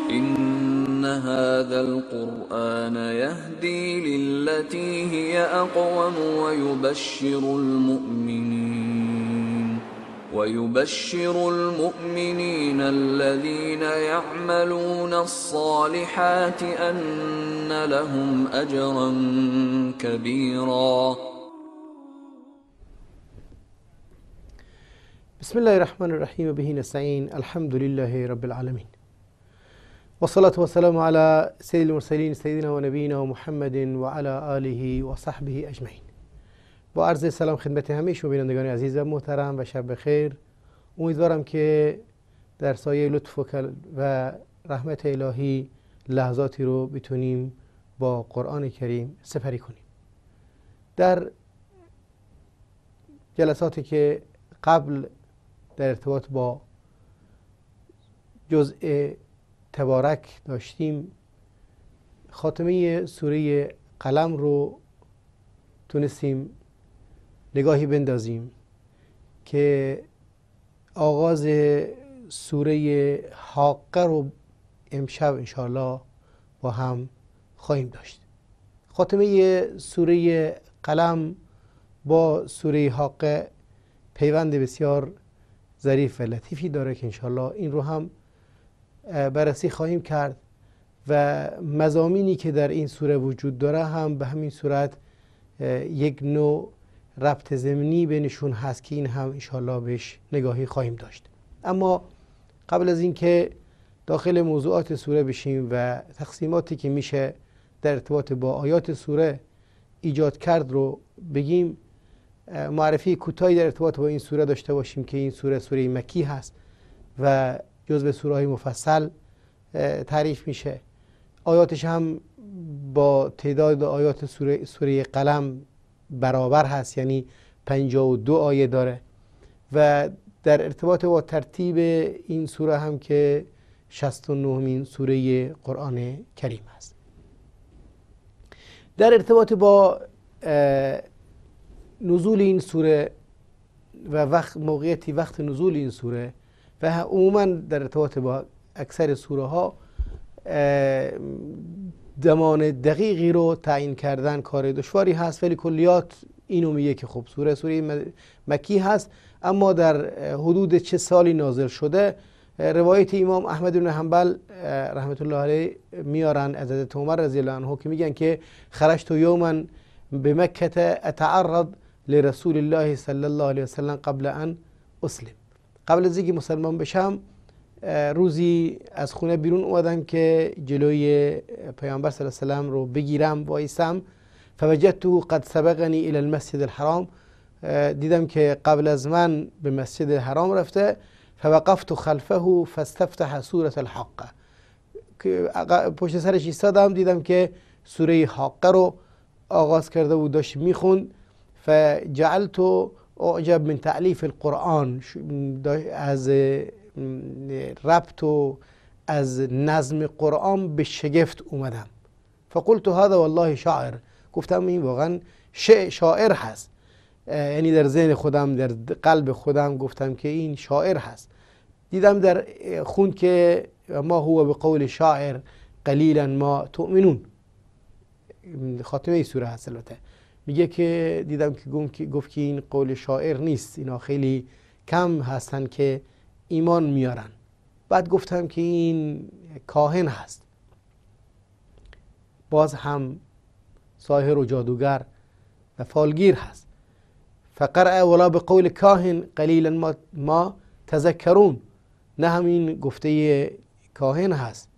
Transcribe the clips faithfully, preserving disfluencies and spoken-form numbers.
إن هذا القرآن يهدي للتي هي أقوم ويبشر المؤمنين ويبشر المؤمنين الذين يعملون الصالحات أن لهم أجرا كبيرا. بسم الله الرحمن الرحیم و به نستعین. الحمد لله رب العالمین و صلاة و سلام علی سید المرسلین سیدنا و نبینا محمد و علی آله و صحبه اجمعین. با عرض سلام خدمت همه شما بینندگان عزیز و محترم و شب بخیر. امیدوارم که در سایه لطف و رحمت الهی لحظاتی رو بتونیم با قرآن کریم سپری کنیم. در جلساتی که قبل در ارتباط با جزء تبارک داشتیم، خاتمه سوره قلم رو تونستیم نگاهی بندازیم که آغاز سوره حاقه رو امشب انشاءالله با هم خواهیم داشت. خاتمه سوره قلم با سوره حاقه پیوند بسیار ظریف و لطیفی داره که انشاءالله این رو هم بررسی خواهیم کرد و مضامینی که در این سوره وجود داره هم به همین صورت یک نوع ربط ضمنی بینشون هست که این هم انشاءالله بهش نگاهی خواهیم داشت. اما قبل از اینکه داخل موضوعات سوره بشیم و تقسیماتی که میشه در ارتباط با آیات سوره ایجاد کرد رو بگیم، معرفی کوتاهی در ارتباط با این سوره داشته باشیم که این سوره سوره مکی هست و جزو سوره‌های مفصل تعریف میشه. آیاتش هم با تعداد آیات سوره سوره قلم برابر هست، یعنی پنجاه و دو آیه داره و در ارتباط با ترتیب این سوره هم که شصت و نهمین سوره قرآن کریم هست. در ارتباط با نزول این سوره و وقت موقعیتی وقت نزول این سوره و عموما در ارتباط با اکثر سوره ها زمان دقیقی رو تعیین کردن کار دشواری هست، ولی کلیات اینو میگه که خب سوره سوره مکی هست، اما در حدود چه سالی نازل شده. روایت امام احمد بن حنبل رحمت الله علیه میارن از حضرت عمر رضی الله عنه که میگن که خرجت یوما بمکه اتعرض لرسول الله صلی الله علیه وسلم قبل ان اسلم. قبل از اینکه مسلمان بشم روزی از خونه بیرون اومدم که جلوی پیامبر صلی الله علیه وسلم رو بگیرم وایسم، فوجدته قد سبقنی الی المسجد الحرام. دیدم که قبل از من به مسجد الحرام رفته. فوقفت خلفه فاستفتح سوره الحاقه. که پشت سرش ایستادم، دیدم که سوره حاقه رو آغاز کرده و داشت میخوند. فجعلت اعجب من تألیف القرآن، از ربط و از نظم قرآن به شگفت اومدم. فقلت هذا والله شاعر، گفتم این واقعا شاعر هست، یعنی در ذهن خودم در قلب خودم گفتم که این شاعر هست. دیدم در خون که ما هو بقول شاعر قلیلا ما تؤمنون، خاتمه سوره هست البته، میگه که دیدم که گفت که این قول شاعر نیست، اینا خیلی کم هستن که ایمان میارن. بعد گفتم که این کاهن هست، باز هم ساحر و جادوگر و فالگیر هست. فقرأ ولا بقول کاهن قلیلا ما, ما تذکرون، نه همین گفته کاهن هست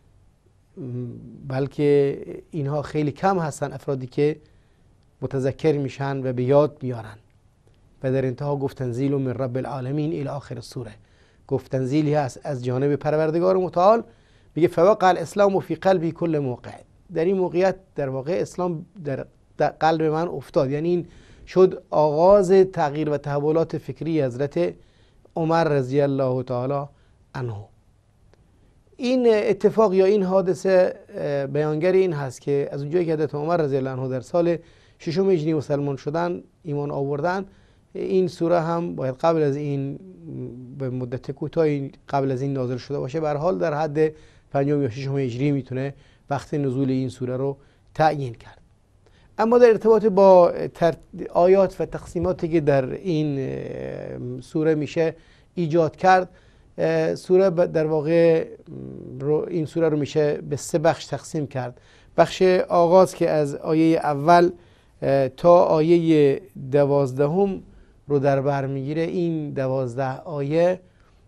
بلکه اینها خیلی کم هستن افرادی که متذکر میشن و به یاد میارن. و در انتها گفت تنزیل من رب العالمین الی آخر سوره، گفت تنزیلی هست از جانب پروردگار متعال. میگه فوقع الاسلام فی قلبی کل موقع، در این موقعیت در واقع اسلام در, در قلب من افتاد، یعنی این شد آغاز تغییر و تحولات فکری حضرت عمر رضی الله تعالی عنه. این اتفاق یا این حادثه بیانگر این هست که از اونجایی که حضرت عمر رضی الله عنه در سال ششم هجری مسلمان شدن، ایمان آوردن، این سوره هم باید قبل از این به مدت کوتاهی قبل از این نازل شده باشه. به هر حال در حد پنجم یا ششم هجری میتونه وقت نزول این سوره رو تعیین کرد. اما در ارتباط با آیات و تقسیماتی که در این سوره میشه ایجاد کرد، سوره در واقع این سوره رو میشه به سه بخش تقسیم کرد. بخش آغاز که از آیه اول تا آیه دوازدهم رو در بر میگیره، این دوازده آیه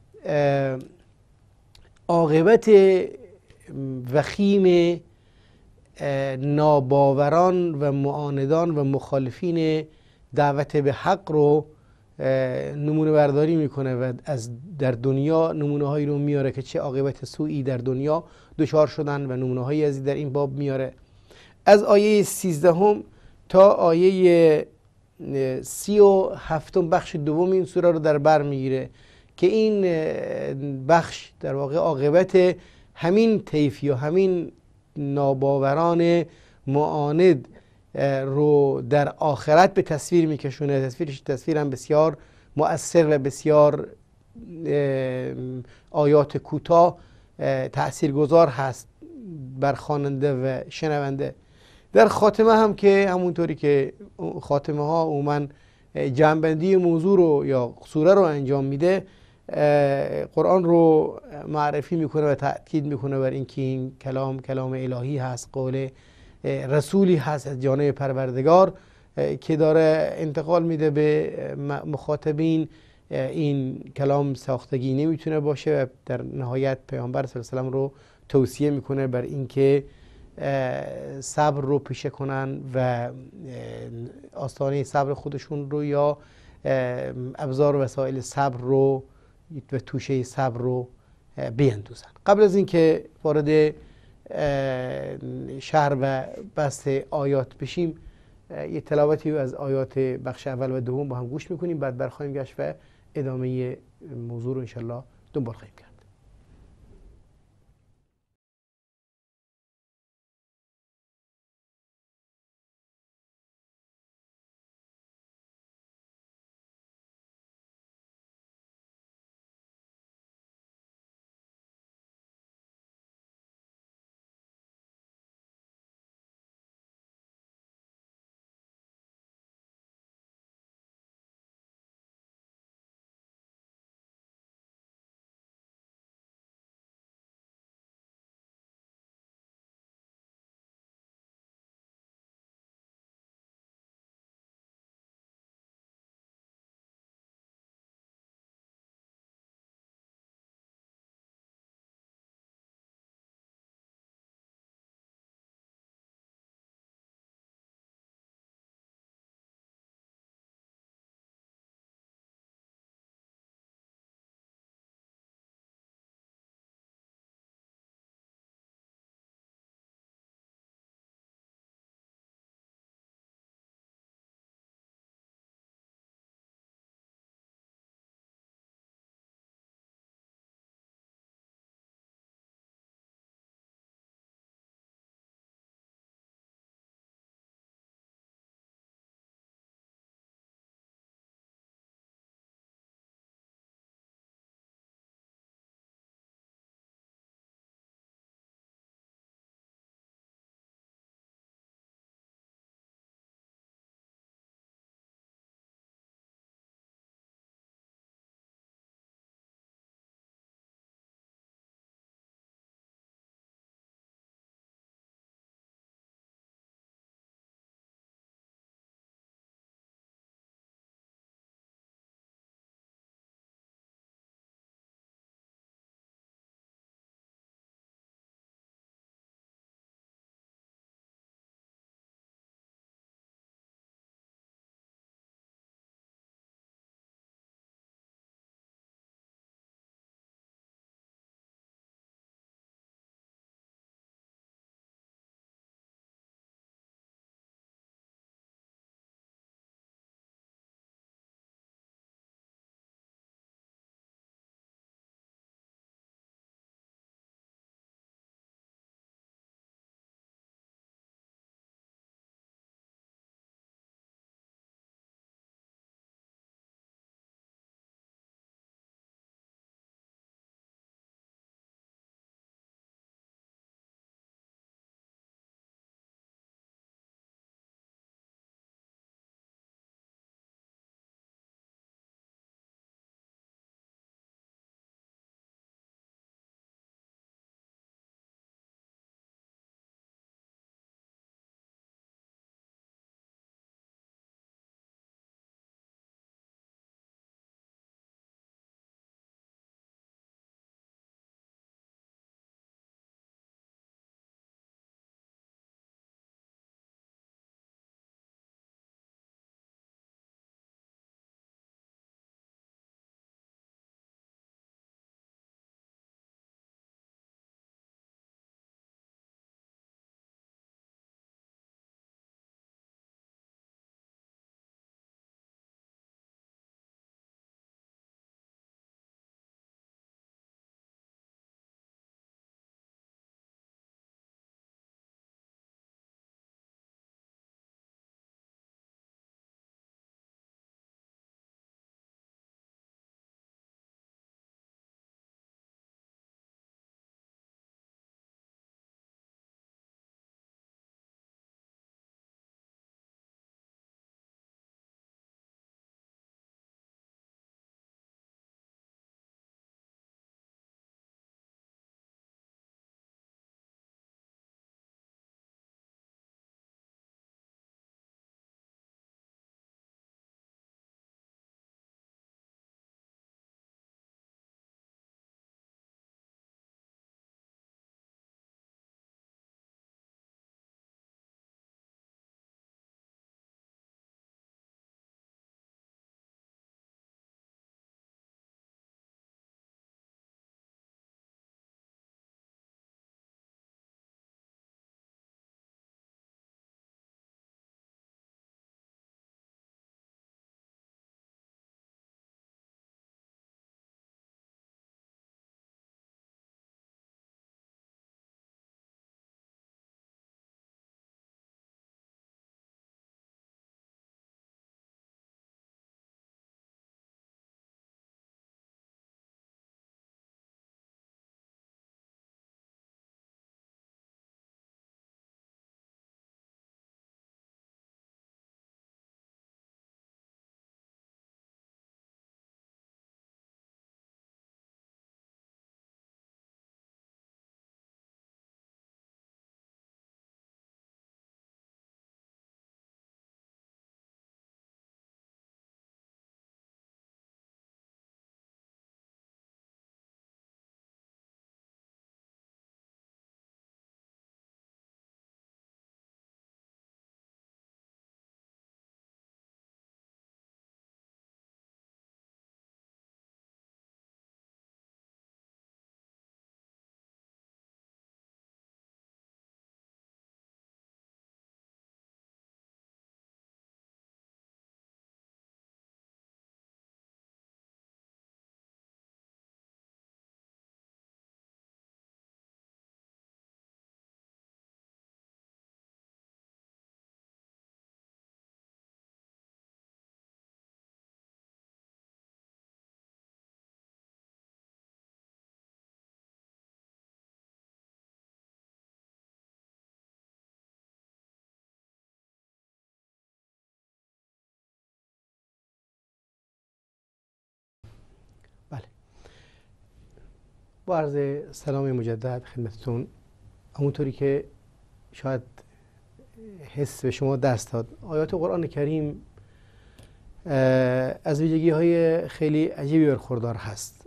عاقبت وخیم ناباوران و معاندان و مخالفین دعوت به حق رو نمونه برداری میکنه و از در دنیا نمونه هایی رو میاره که چه عاقبت سوئی در دنیا دچار شدن و نمونه هایی از در این باب میاره. از آیه سیزدهم تا آیه سی و هفتم بخش دوم این سوره رو در بر میگیره که این بخش در واقع عاقبت همین طیف یا همین ناباوران معاند رو در آخرت به تصویر میکشونه. تصویرش تصویر هم بسیار مؤثر و بسیار آیات کوتاه تأثیرگذار هست بر خواننده و شنونده. در خاتمه هم که همونطوری که خاتمه ها عموما جمع‌بندی موضوع رو یا سوره رو انجام میده، قرآن رو معرفی میکنه و تأکید میکنه بر اینکه این کلام کلام الهی هست، قول رسولی هست از جانب پروردگار که داره انتقال میده به مخاطبین. این کلام ساختگی نمیتونه باشه و در نهایت پیامبر صلی الله علیه و آله رو توصیه میکنه بر اینکه صبر رو پیشه کنن و آستانه صبر خودشون رو یا ابزار و وسایل صبر رو و توشه صبر رو بیندوزن. قبل از اینکه وارد شرح و بحث آیات بشیم، یه تلاوتی از آیات بخش اول و دوم با هم گوش میکنیم، بعد برخواهیم گشت و ادامه موضوع رو انشالله دنبال خواهیم کرد. با عرض سلام مجدد خدمتتون. همونطوری که شاید حس به شما دست داد، آیات قرآن کریم از ویژگی های خیلی عجیبی برخوردار هست.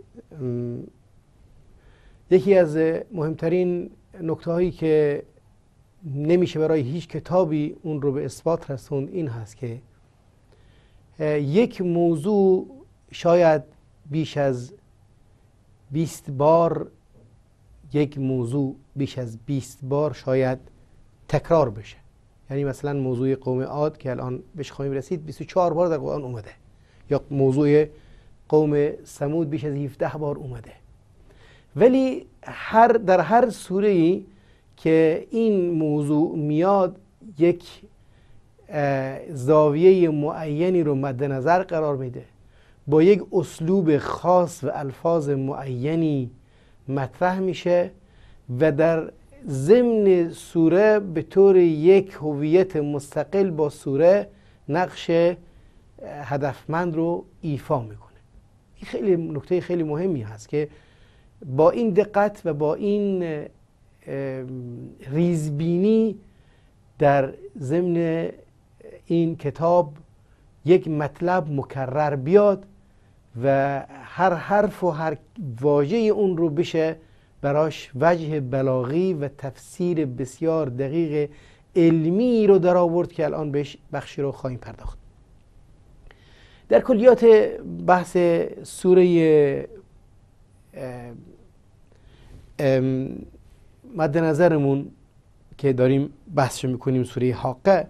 یکی از مهمترین نکته هایی که نمیشه برای هیچ کتابی اون رو به اثبات رسوند این هست که یک موضوع شاید بیش از بیست بار یک موضوع بیش از بیست بار شاید تکرار بشه. یعنی مثلا موضوع قوم عاد که الان بهش خواهیم رسید بیست و چهار بار در قرآن اومده، یا موضوع قوم ثمود بیش از هفده بار اومده. ولی هر در هر سوره‌ای که این موضوع میاد یک زاویه معینی رو مد نظر قرار میده، با یک اسلوب خاص و الفاظ معینی مطرح میشه و در ضمن سوره به طور یک هویت مستقل با سوره نقش هدفمند رو ایفا میکنه. این خیلی نکته خیلی مهمی هست که با این دقت و با این ریزبینی در ضمن این کتاب یک مطلب مکرر بیاد و هر حرف و هر واژه اون رو بشه براش وجه بلاغی و تفسیر بسیار دقیق علمی رو در آورد که الان بهش بخشی رو خواهیم پرداخت. در کلیات بحث سوره مد نظرمون که داریم بحثش میکنیم سوره حاقه،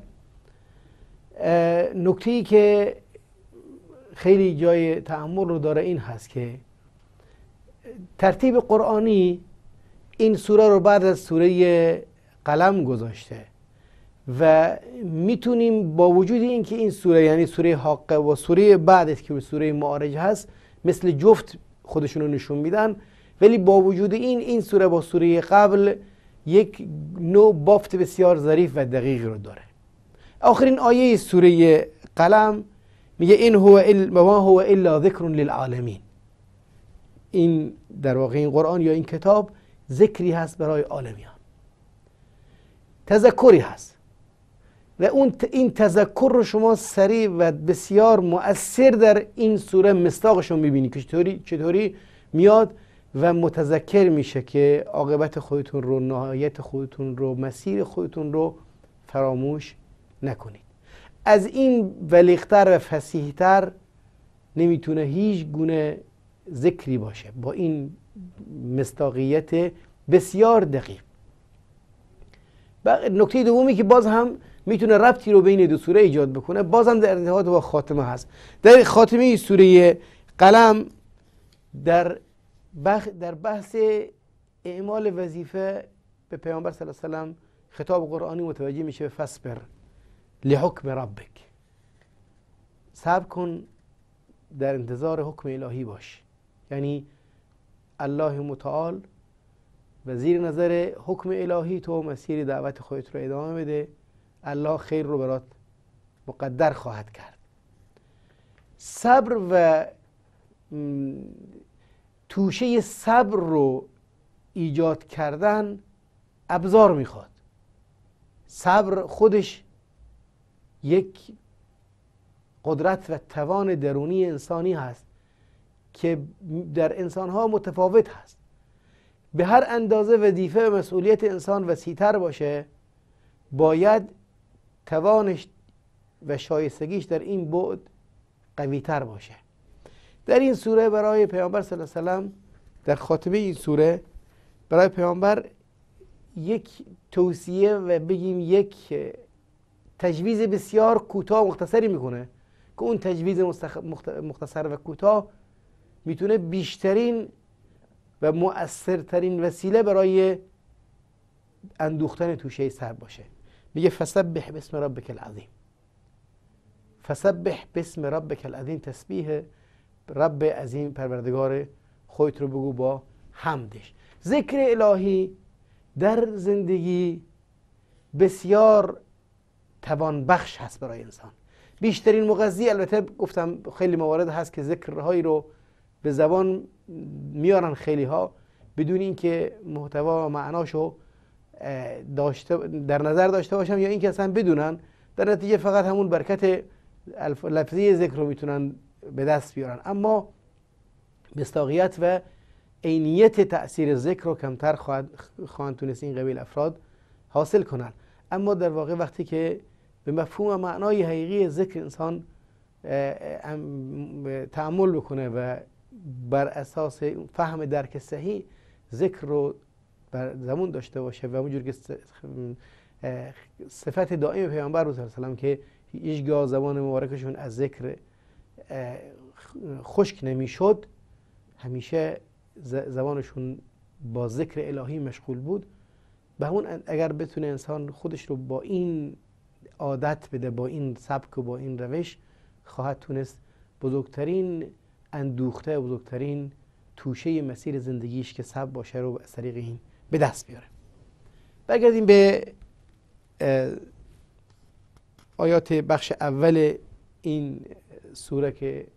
نکته‌ای که خیلی جای تأمل رو داره این هست که ترتیب قرآنی این سوره رو بعد از سوره قلم گذاشته و میتونیم با وجود اینکه این سوره یعنی سوره حاقه و سوره بعدش که سوره معارج هست مثل جفت خودشون رو نشون میدن، ولی با وجود این این سوره با سوره قبل یک نوع بافت بسیار ظریف و دقیق رو داره. آخرین آیه سوره قلم میگه این هو الا ما هو الا ذکر للعالمین. این در واقع این قرآن یا این کتاب ذکری هست برای عالمیان، تذکری هست و اون این تذکر رو شما سریع و بسیار مؤثر در این سوره مصداقش رو میبینی که چطوری چطوری میاد و متذکر میشه که عاقبت خودتون رو، نهایت خودتون رو، مسیر خودتون رو فراموش نکنید. از این بلیغتر و فصیحتر نمیتونه هیچ گونه ذکری باشه با این مصداقیت بسیار دقیق. نکته دومی که باز هم میتونه ربطی رو بین دو سوره ایجاد بکنه، باز هم در ارتباط با خاتمه هست. در خاتمه سوره قلم در بخ در بحث اعمال وظیفه به پیامبر صلی الله علیه و سلم خطاب قرآنی متوجه میشه فصبر لحکم ربک، صبر کن در انتظار حکم الهی باش. یعنی الله متعال و زیر نظر حکم الهی تو مسیر دعوت خودت رو ادامه بده، الله خیر رو برات مقدر خواهد کرد. صبر و توشه صبر رو ایجاد کردن ابزار میخواد. صبر خودش یک قدرت و توان درونی انسانی هست که در انسانها متفاوت هست. به هر اندازه وظیفه و مسئولیت انسان وسیع‌تر باشه، باید توانش و شایستگیش در این بعد قوی‌تر باشه. در این سوره برای پیامبر صلی الله علیه و سلم، در خاتمه این سوره برای پیامبر یک توصیه و بگیم یک تجویز بسیار کوتاه مختصری میکنه که اون تجویز مختصر و کوتاه میتونه بیشترین و مؤثرترین وسیله برای اندوختن توشه سر باشه. میگه فسبح باسم ربک العظیم. فسبح باسم ربک العظیم، تسبیح رب عظیم پروردگار خودت رو بگو با حمدش. ذکر الهی در زندگی بسیار توان بخش هست برای انسان. بیشترین مغذی، البته گفتم خیلی موارد هست که ذکرهایی رو به زبان میارن خیلی ها، بدون اینکه محتوا و معناشو داشته در نظر داشته باشم یا اینکه اصلا بدونن، در نتیجه فقط همون برکت لفظی ذکر رو میتونن به دست بیارن، اما مصداقیت و عینیت تأثیر ذکر رو کمتر خواهد خواهند تونست این قبیل افراد حاصل کنن. اما در واقع وقتی که به مفهوم و معنای حقیقی ذکر انسان تأمل بکنه و بر اساس فهم درک صحیح ذکر رو بر زمون داشته باشه و همونجور که صفت دائم پیامبر صلی الله علیه و سلم که هیچگاه زبان مبارکشون از ذکر خشک نمیشد، همیشه زبانشون با ذکر الهی مشغول بود، به همون اگر بتونه انسان خودش رو با این عادت بده، با این سبک و با این روش، خواهد تونست بزرگترین اندوخته و بزرگترین توشه مسیر زندگیش که سبب باشه رو از طریق این به دست بیاره. برگردیم به آیات بخش اول این سوره که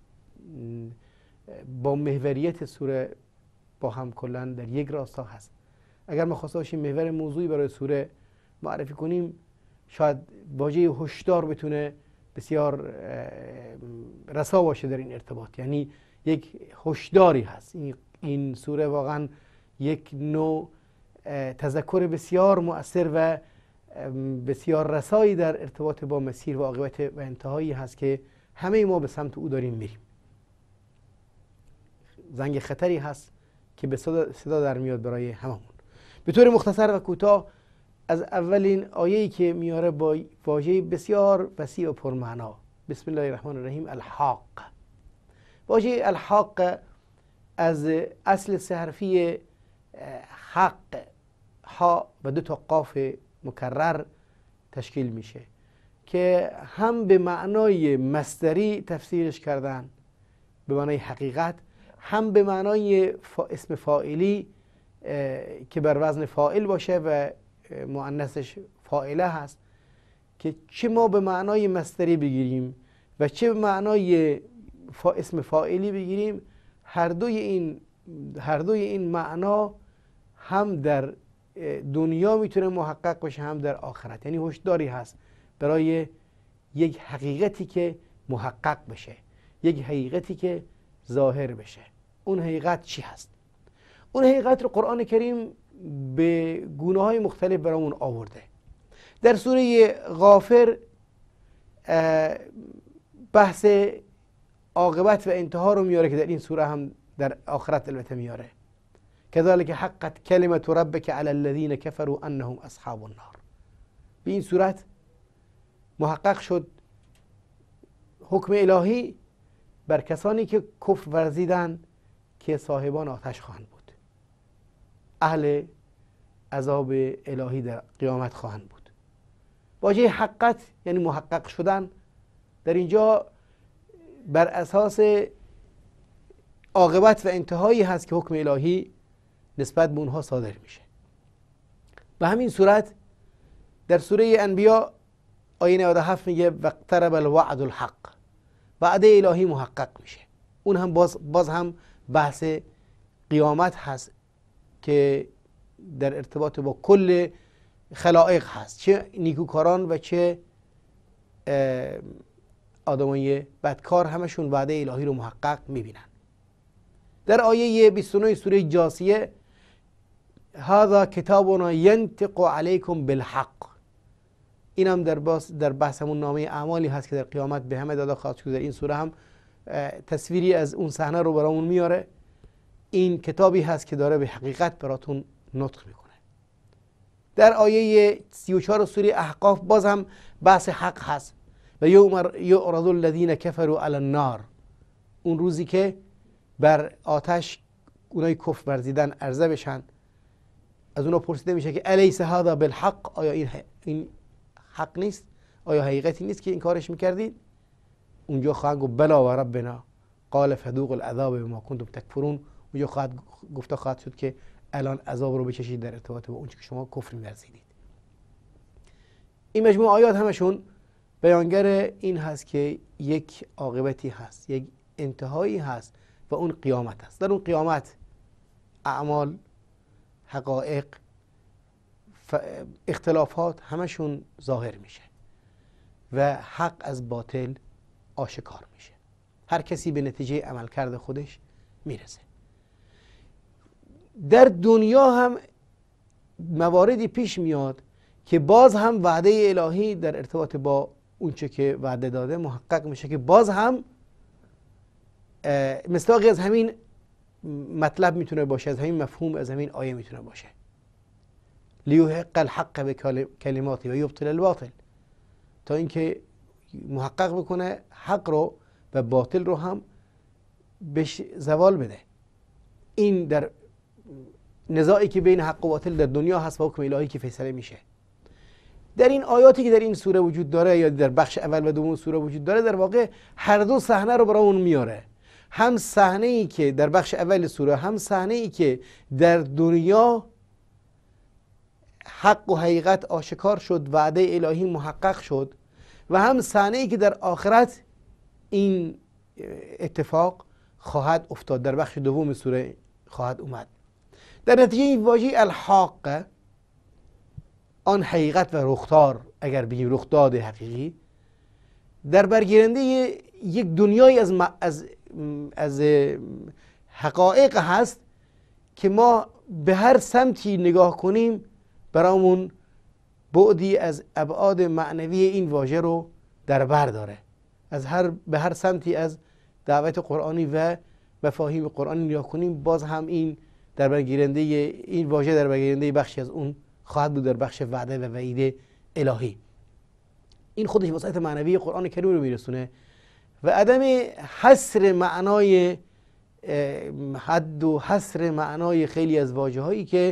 با محوریت سوره با هم کلن در یک راستا هست. اگر ما خواسته باشیم محور موضوعی برای سوره معرفی کنیم، شاید واژه هشدار بتونه بسیار رسا باشه در این ارتباط. یعنی یک هشداری هست. این سوره واقعا یک نوع تذکر بسیار مؤثر و بسیار رسایی در ارتباط با مسیر و عاقبت و انتهایی هست که همه ما به سمت او داریم میریم. زنگ خطری هست که به صدا, صدا در میاد برای هممون. به طور مختصر و کوتاه از اولین آیه‌ای که میاره با واژه بسیار وسیع و پرمعنا، بسم الله الرحمن الرحیم، الحاق. واژه الحاق از اصل سه حرفی حق، ها و دو تا قاف مکرر تشکیل میشه که هم به معنای مصدری تفسیرش کردن به معنای حقیقت، هم به معنای اسم فاعلی که بر وزن فاعل باشه و مؤنثش فاعله هست، که چه ما به معنای مصدری بگیریم و چه به معنای اسم فاعلی بگیریم، هر دوی این هر دوی این معنا هم در دنیا میتونه محقق بشه هم در آخرت. یعنی هشداری هست برای یک حقیقتی که محقق بشه، یک حقیقتی که ظاهر بشه. اون حقیقت چی هست؟ اون حقیقت رو قرآن کریم به گونه های مختلف برامون آورده. در سوره غافر بحث عاقبت و انتها رو میاره که در این سوره هم در آخرت البته میاره. کذالک حقت کلمت ربک علی الذین کفروا انهم اصحاب النار. به این صورت محقق شد حکم الهی بر کسانی که کفر ورزیدن که صاحبان آتش خواهند بود، اهل عذاب الهی در قیامت خواهند بود. واژه حقت یعنی محقق شدن در اینجا بر اساس عاقبت و انتهایی هست که حکم الهی نسبت به اونها صادر میشه. به همین صورت در سوره انبیاء آیه نود و هفت میگه واقترب الوعد الحق، وعده الهی محقق میشه. اون هم باز, باز هم بحث قیامت هست که در ارتباط با کل خلائق هست، چه نیکوکاران و چه آدمای بدکار، همشون وعده الهی رو محقق میبینن. در آیه بیست و نه سوره جاثیه هذا کتابنا ینطق علیکم بالحق، این هم در در بحث همون نامه اعمالی هست که در قیامت به همه داده خواهد شد. در این سوره هم تصویری از اون صحنه رو برامون میاره. این کتابی هست که داره به حقیقت براتون نطق میکنه. در آیه سی و چهار سوره احقاف باز هم بحث حق هست و یوم یعرض الذین کفروا علی النار، اون روزی که بر آتش اونای کفر ورزیدن عرضه بشن، از اونا پرسیده میشه که الیس هذا بالحق، آیا این این حق نیست؟ آیا حقیقتی نیست که این کارش میکردید؟ اونجا خواهد گفت بلا و ربنا قال فذوقوا العذاب بما کنتم تکفرون. اونجا خواهد گفته خواهد شد که الان عذاب رو بچشید در ارتباط با اون که شما کفر می‌ورزیدید. این مجموعه آیات همشون بیانگر این هست که یک عاقبتی هست، یک انتهایی هست و اون قیامت هست. در اون قیامت اعمال حقایق، اختلافات همشون ظاهر میشه و حق از باطل آشکار میشه. هر کسی به نتیجه عملکرد خودش میرسه. در دنیا هم مواردی پیش میاد که باز هم وعده الهی در ارتباط با اونچه که وعده داده محقق میشه، که باز هم مصداقی از همین مطلب میتونه باشه، از همین مفهوم، از همین آیه میتونه باشه. لیحق الحق به کلماتی و یبطل الباطل، تا اینکه محقق بکنه حق رو و باطل رو هم بهش زوال بده. این در نزاعی که بین حق و باطل در دنیا هست و حکم الهی که فیصله میشه. در این آیاتی که در این سوره وجود داره یا در بخش اول و دوم سوره وجود داره، در واقع هر دو صحنه رو برامون میاره. هم صحنه ای که در بخش اول سوره، هم صحنه ای که در دنیا حق و حقیقت آشکار شد، وعده الهی محقق شد، و هم صحنه ای که در آخرت این اتفاق خواهد افتاد، در بخش دوم سوره خواهد اومد. در نتیجه این واژه الحاقه، آن حقیقت و رخدار، اگر بگیم رخداد حقیقی، در برگیرنده یک دنیای از از از حقایق هست که ما به هر سمتی نگاه کنیم برامون بعدی از ابعاد معنوی این واژه رو در بر داره. از هر به هر سمتی از دعوت قرآنی و مفاهیم قرآنی نگاه کنیم، باز هم این در برگیرنده این واژه در برگیرنده بخشی از اون خواهد بود، در بخش وعده و وعید الهی. این خودش وسعت معنوی قرآن کریم رو میرسونه و عدم حصر معنای حد و حصر معنای خیلی از واژه هایی که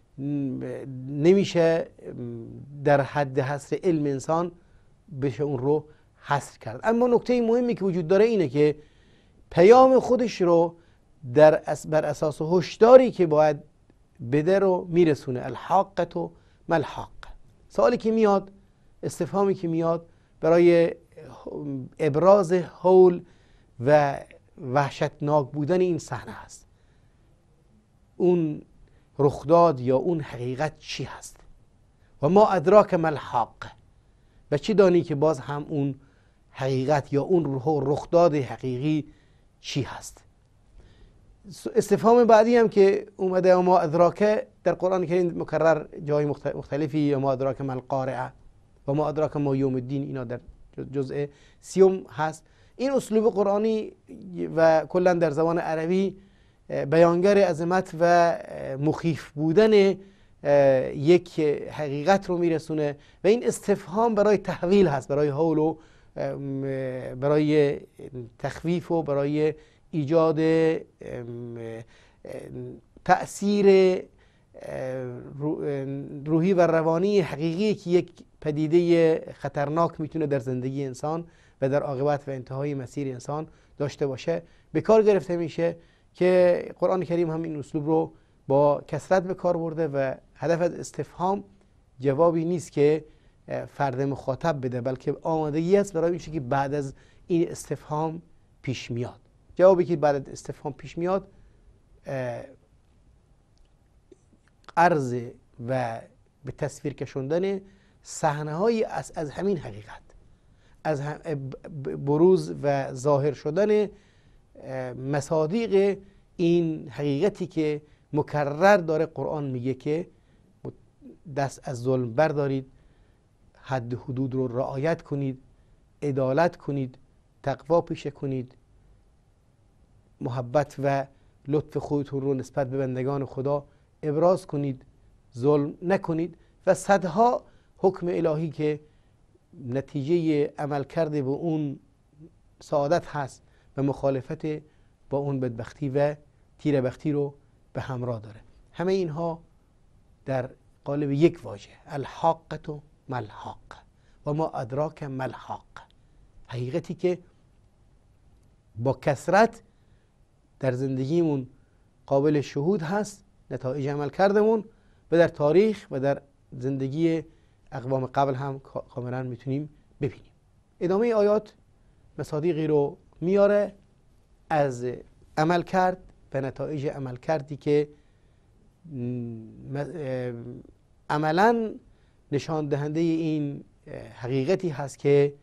نمیشه در حد حصر علم انسان بشه اون رو حصر کرد. اما نکته مهمی که وجود داره اینه که پیام خودش رو در بر اساس هشداری که باید بده رو میرسونه. الحاقه و ما الحاقه. سوالی که میاد، استفهامی که میاد، برای ابراز هول و وحشتناک بودن این صحنه هست. اون رخداد یا اون حقیقت چی هست؟ و ما ادراک ما الحاقه، و چی دانی که باز هم اون حقیقت یا اون رخداد حقیقی چی هست؟ استفهام بعدی هم که اومده، ما ادراک، در قرآن کریم مکرر جای مختلفی، یا ما ادراک ما القارعه و ما ادراک ما یوم الدین، اینا در جزء سیوم هست. این اسلوب قرآنی و کلا در زبان عربی بیانگر عظمت و مخیف بودن یک حقیقت رو میرسونه و این استفهام برای تحویل هست، برای حول و برای تخویف و برای ایجاد تأثیر روحی و روانی حقیقی که یک پدیده خطرناک میتونه در زندگی انسان و در عاقبت و انتهای مسیر انسان داشته باشه به کار گرفته میشه، که قرآن کریم هم این اسلوب رو با کثرت به کار برده و هدف از استفهام جوابی نیست که فرد مخاطب بده، بلکه آمادگی است برای اینکه که بعد از این استفهام پیش میاد. جوابی که بعد از استفهام پیش میاد عرض و به تصویر کشوندن صحنه‌هایی از از همین حقیقت، از هم بروز و ظاهر شدن مصادیق این حقیقتی که مکرر داره قرآن میگه که دست از ظلم بردارید، حد حدود رو رعایت کنید، عدالت کنید، تقوا پیشه کنید، محبت و لطف خودتون رو نسبت به بندگان خدا ابراز کنید، ظلم نکنید و صدها حکم الهی که نتیجه عمل کرده به اون سعادت هست و مخالفت با اون بدبختی و تیره‌بختی رو به همراه داره. همه اینها در قالب یک واژه، الحاقه ما الحاقه و ما ادراک ما الحاقه، حقیقتی که با کثرت در زندگیمون قابل شهود هست، نتایج عمل کردمون و در تاریخ و در زندگی اقوام قبل هم کاملا میتونیم ببینیم. ادامه آیات مصادیقی رو میاره از عمل کرد و نتایج عمل کردی که عملا نشان دهنده این حقیقتی هست که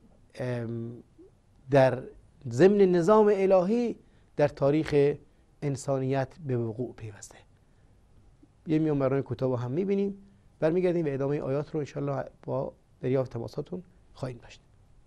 در ضمن نظام الهی در تاریخ انسانیت به وقوع پیوسته. یه میان برنامه کوتاه با هم میبینیم، برمیگردیم و ادامه آیات رو انشالله با دریافت تماساتون خواهیم داشت.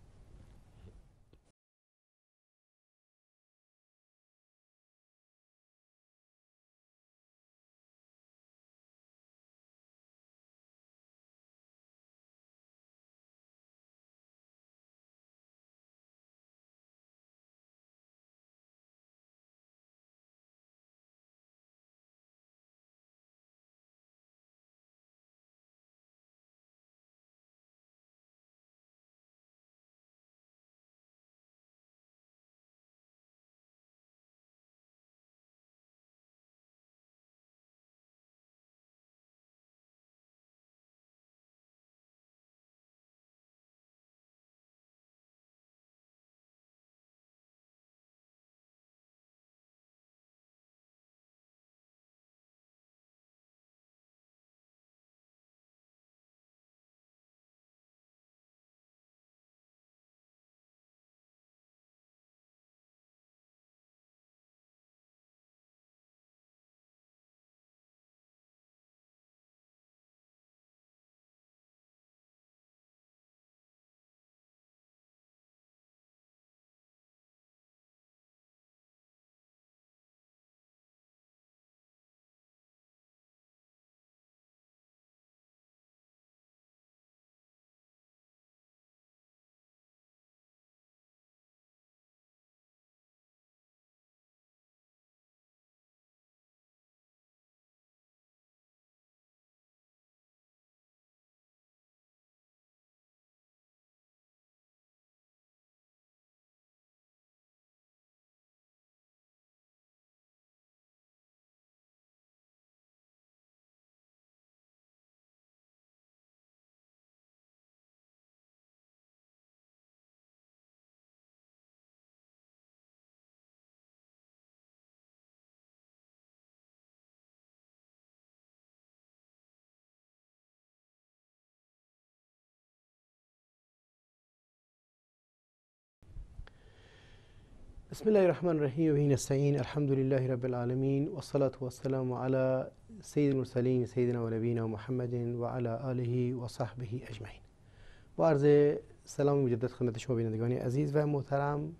بسم الله الرحمن الرحیم و به نستعین. الحمد لله رب العالمین و الصلاة والسلام علی سید المرسلین سیدنا و نبینا محمد و علی آله و صحبه اجمعین. با عرض سلام مجدد خدمت شما بینندگان عزیز و محترم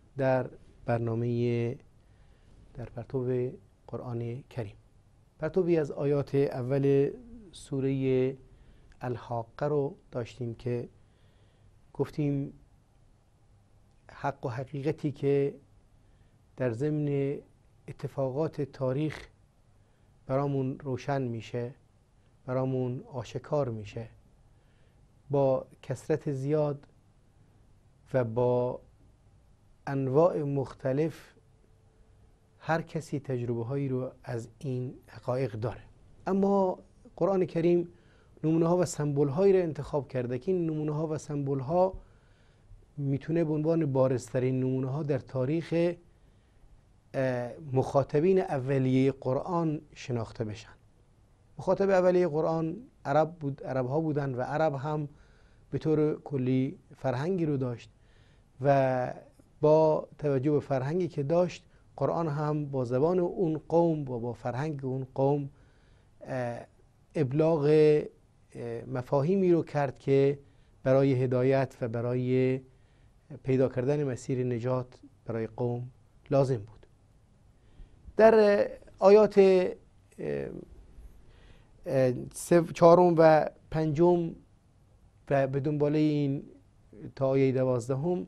در برنامه در پرتو قرآن کریم. پرتوی از آیات اول سوره الحاقه رو داشتیم که گفتیم حق و حقیقتی که در ضمن اتفاقات تاریخ برامون روشن میشه، برامون آشکار میشه، با کثرت زیاد و با انواع مختلف هر کسی تجربه هایی رو از این حقایق داره. اما قرآن کریم نمونه ها و سمبول هایی رو انتخاب کرده که این نمونه ها و سمبول ها میتونه به عنوان بارزترین نمونه ها در تاریخ مخاطبین اولیه قرآن شناخته بشن. مخاطب اولیه قرآن عرب بود، عرب ها بودن و عرب هم به طور کلی فرهنگی رو داشت و با توجه به فرهنگی که داشت قرآن هم با زبان اون قوم و با فرهنگ اون قوم ابلاغ مفاهیمی رو کرد که برای هدایت و برای پیدا کردن مسیر نجات برای قوم لازم بود. در آیات چهارم و پنجم و به دنباله این تا آیه دوازدهم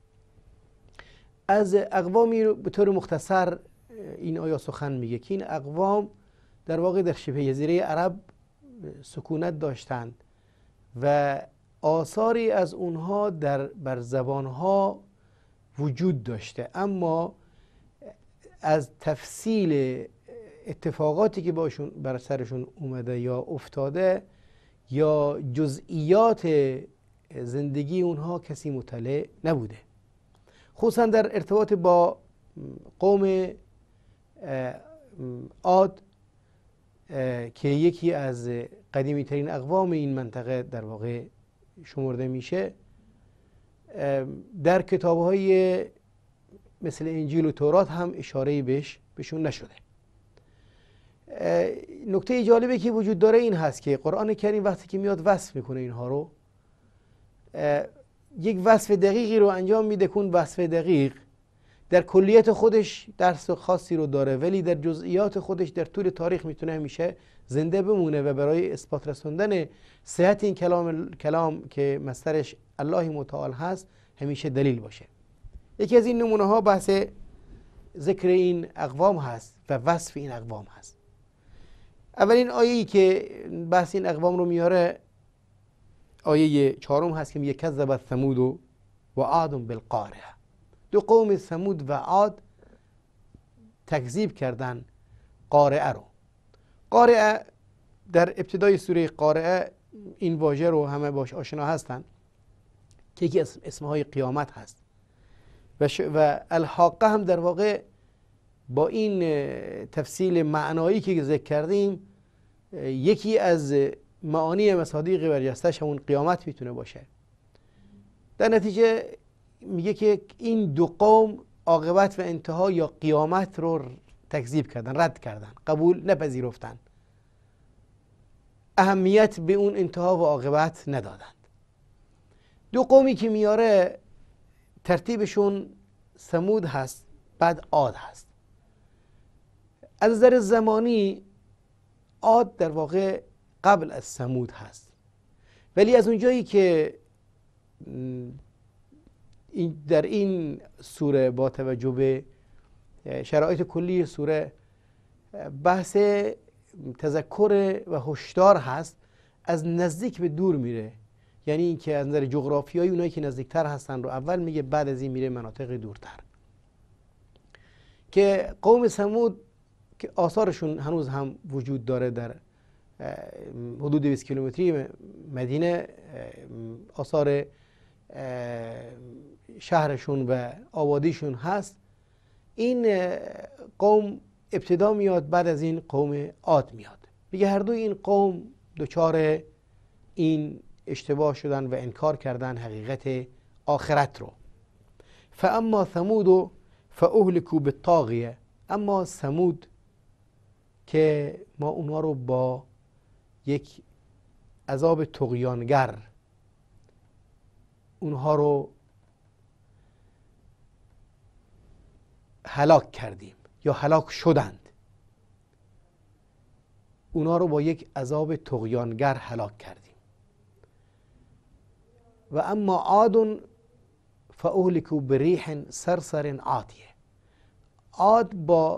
از اقوامی رو به طور مختصر این آیه سخن میگه که این اقوام در واقع در شبه جزیره عرب سکونت داشتند و آثاری از اونها در بر زبانها وجود داشته، اما از تفصیل اتفاقاتی که باشون بر سرشون اومده یا افتاده یا جزئیات زندگی اونها کسی مطلع نبوده. خصوصا در ارتباط با قوم عاد که یکی از قدیمی ترین اقوام این منطقه در واقع شمرده میشه، در کتاب‌های مثل انجیل و تورات هم اشاره‌ای بهش بهشون نشده. نکته جالبی که وجود داره این هست که قرآن کریم وقتی که میاد وصف میکنه اینها رو، یک وصف دقیقی رو انجام میده که اون وصف دقیق در کلیت خودش درس خاصی رو داره، ولی در جزئیات خودش در طول تاریخ میتونه همیشه زنده بمونه و برای اثبات رسوندن صحت این کلام کلام که مصدرش الله متعال هست همیشه دلیل باشه. یکی از این نمونه ها بحث ذکر این اقوام هست و وصف این اقوام هست. اولین آیه‌ای که بحث این اقوام رو میاره آیه چهارم هست که میگه کذبت ثمود و عاد بالقارعه. دو قوم ثمود و عاد تکذیب کردن قارعه رو. قارعه در ابتدای سوره قارعه این واژه رو همه باش آشنا هستن که یکی از اسمهای قیامت هست و, ش... و الحاقه هم در واقع با این تفصیل معنایی که ذکر کردیم یکی از معانی مصادیق برجستش همون قیامت میتونه باشه. در نتیجه میگه که این دو قوم عاقبت و انتها یا قیامت رو تکذیب کردن، رد کردن، قبول نپذیرفتن، اهمیت به اون انتها و عاقبت ندادند. دو قومی که میاره ترتیبشون ثمود هست، بعد عاد هست. از نظر زمانی عاد در واقع قبل از ثمود هست، ولی از اونجایی که در این سوره با توجه به شرایط کلی سوره بحث تذکر و هشدار هست، از نزدیک به دور میره، یعنی اینکه از نظر جغرافیایی اونایی که نزدیکتر هستن رو اول میگه، بعد از این میره مناطق دورتر. که قوم ثمود که آثارشون هنوز هم وجود داره در حدود دویست کیلومتری مدینه، آثار شهرشون و آبادیشون هست. این قوم ابتدا میاد، بعد از این قوم عاد میاد. میگه هر دوی این قوم دچار این اشتباه شدن و انکار کردن حقیقت آخرت رو. فاما ثمود فاهلكوا بالطاغیه. اما ثمود که ما اونها رو با یک عذاب طغیانگر اونها رو هلاک کردیم یا هلاک شدند، اونها رو با یک عذاب طغیانگر هلاک کردیم. و اما عاد فاهلكوا بریح صرصر عاتیه. عاد با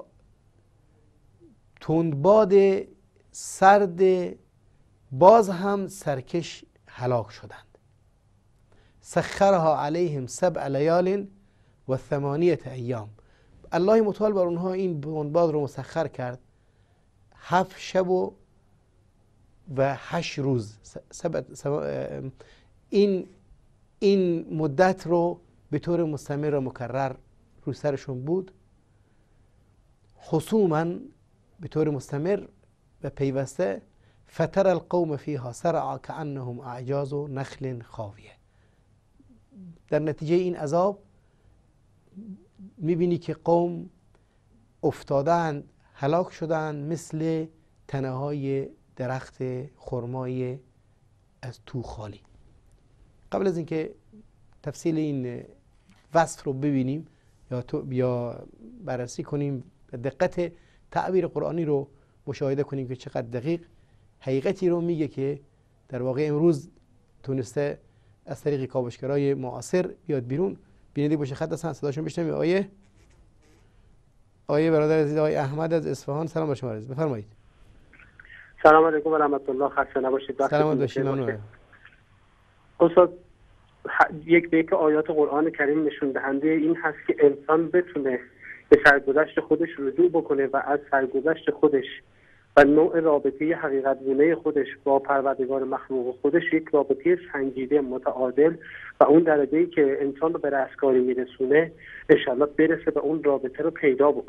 تندباد سرد باز هم سرکش هلاک شدند. سخرها علیهم سبع لیال و ثمانیه ایام. الله متعال بر اونها این تندباد رو مسخر کرد، هفت شب و و هشت روز. سبع این این مدت رو به طور مستمر و مکرر رو سرشون بود، خصوماً به طور مستمر و پیوسته. فتر القوم فیها سرعا کانهم اعجاز نخل خاویه. در نتیجه این عذاب میبینی که قوم افتادند، هلاک شدند، مثل تنه های درخت خرمای از تو خالی. قبل از اینکه تفصیل این وصف رو ببینیم یا تو یا بررسی کنیم، دقت تعبیر قرآنی رو مشاهده کنیم که چقدر دقیق حقیقتی رو میگه که در واقع امروز تونسته از طریق کاوشگرای معاصر بیاد بیرون. بیننده باشه خط هستن، صداشون بشنویم. آیه آیه برادر عزیز آقای احمد از اصفهان، سلام بر شما عزیز، بفرمایید. سلام علیکم و رحمت الله، خسته نباشید. سلام باشید. ممنونم. استاد، یک به یک آیات قرآن کریم نشون دهنده این هست که انسان بتونه به سرگذشت خودش رجوع بکنه و از سرگذشت خودش و نوع رابطه حقیقت گونه خودش با پروردگار مخلوق خودش یک رابطه سنجیده متعادل و اون درجه‌ای که انسان رو به رستگاری میرسونه انشالله برسه به اون رابطه رو پیدا بکنه.